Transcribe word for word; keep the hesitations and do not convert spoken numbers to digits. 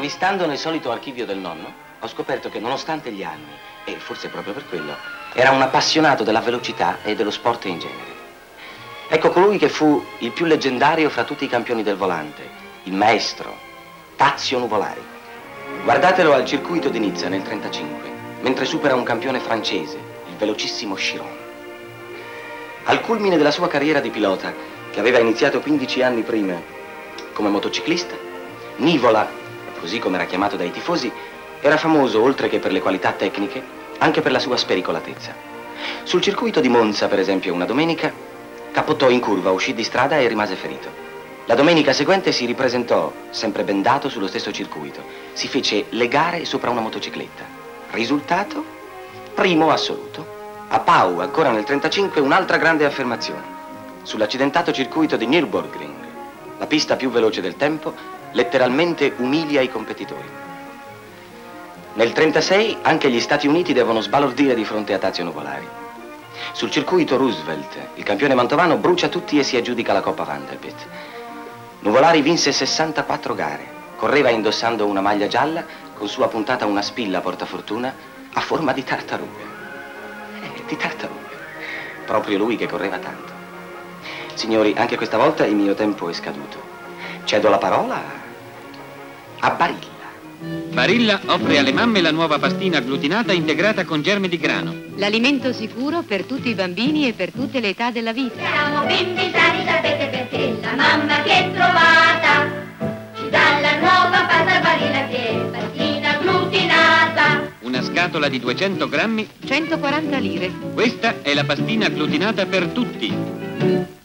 Avvistando nel solito archivio del nonno, ho scoperto che nonostante gli anni, e forse proprio per quello, era un appassionato della velocità e dello sport in genere. Ecco colui che fu il più leggendario fra tutti i campioni del volante, il maestro Tazio Nuvolari. Guardatelo al circuito di Nizza nel trentacinque, mentre supera un campione francese, il velocissimo Chiron. Al culmine della sua carriera di pilota, che aveva iniziato quindici anni prima come motociclista, Nivola, così come era chiamato dai tifosi, era famoso, oltre che per le qualità tecniche, anche per la sua spericolatezza. Sul circuito di Monza, per esempio, una domenica, capottò in curva, uscì di strada e rimase ferito. La domenica seguente si ripresentò, sempre bendato, sullo stesso circuito. Si fece legare sopra una motocicletta. Risultato? Primo assoluto. A Pau, ancora nel trentacinque, un'altra grande affermazione. Sull'accidentato circuito di Nürburgring, la pista più veloce del tempo, letteralmente umilia i competitori. Nel trentasei anche gli Stati Uniti devono sbalordire di fronte a Tazio Nuvolari. Sul circuito Roosevelt, il campione mantovano brucia tutti e si aggiudica la Coppa Vanderbilt. Nuvolari vinse sessantaquattro gare, correva indossando una maglia gialla con su appuntata una spilla portafortuna a forma di tartaruga. Eh, di tartaruga. Proprio lui che correva tanto. Signori, anche questa volta il mio tempo è scaduto. Cedo la parola a Barilla. Barilla offre alle mamme la nuova pastina agglutinata integrata con germe di grano. L'alimento sicuro per tutti i bambini e per tutte le età della vita. Siamo bimbi sani, sapete perché? La mamma che è trovata ci dà la nuova pasta Barilla che è pastina agglutinata. Una scatola di duecento grammi, centoquaranta lire. Questa è la pastina agglutinata per tutti.